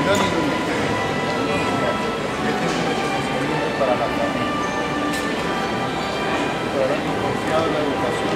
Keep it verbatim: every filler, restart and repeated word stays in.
Yo ninguno. Este es un reconocimiento para la familia. Por habernos confiado en la educación.